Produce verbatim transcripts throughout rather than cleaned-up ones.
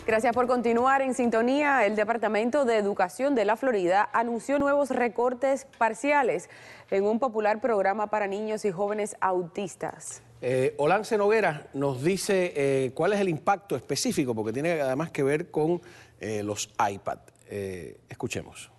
Gracias por continuar en sintonía. El Departamento de Educación de la Florida anunció nuevos recortes parciales en un popular programa para niños y jóvenes autistas. Eh, Olance Noguera nos dice eh, cuál es el impacto específico, porque tiene además que ver con eh, los iPad. Eh, escuchemos.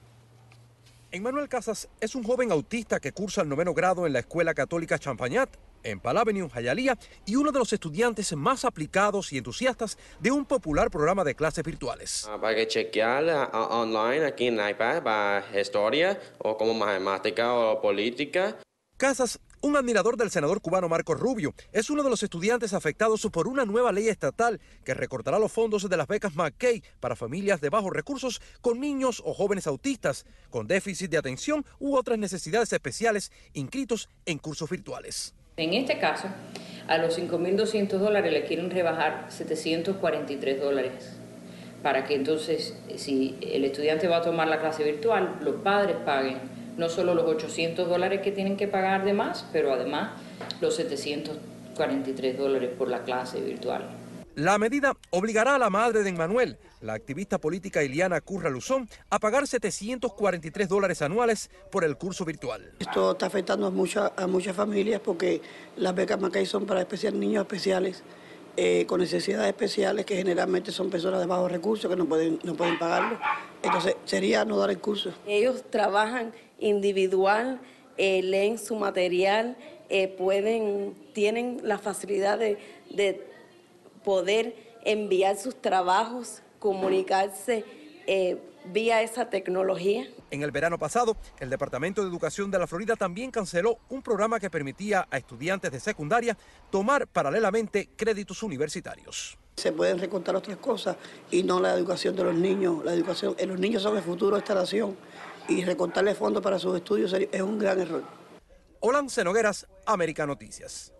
Emmanuel Casas es un joven autista que cursa el noveno grado en la Escuela Católica Champagnat, en Palm Avenue, Hialeah, y uno de los estudiantes más aplicados y entusiastas de un popular programa de clases virtuales. Para que chequear uh, online aquí en iPad para historia o como matemática o política. Casas, un admirador del senador cubano Marco Rubio, es uno de los estudiantes afectados por una nueva ley estatal que recortará los fondos de las becas McKay para familias de bajos recursos con niños o jóvenes autistas, con déficit de atención u otras necesidades especiales inscritos en cursos virtuales. En este caso, a los cinco mil doscientos dólares le quieren rebajar setecientos cuarenta y tres dólares, para que entonces, si el estudiante va a tomar la clase virtual, los padres paguen no solo los ochocientos dólares que tienen que pagar de más, pero además los setecientos cuarenta y tres dólares por la clase virtual. La medida obligará a la madre de Emmanuel, la activista política Iliana Curra Luzón, a pagar setecientos cuarenta y tres dólares anuales por el curso virtual. Esto está afectando a, mucha, a muchas familias porque las becas McKay son para especial, niños especiales eh, con necesidades especiales, que generalmente son personas de bajos recursos que no pueden, no pueden pagarlo. Entonces sería no dar el curso. Ellos trabajan individual, eh, leen su material, eh, pueden, tienen la facilidad de, de poder enviar sus trabajos, comunicarse eh, vía esa tecnología. En el verano pasado, el Departamento de Educación de la Florida también canceló un programa que permitía a estudiantes de secundaria tomar paralelamente créditos universitarios. Se pueden recortar otras cosas y no la educación de los niños. La educación, los niños son el futuro de esta nación y recortarle fondos para sus estudios es un gran error. Olance Nogueras, América Noticias.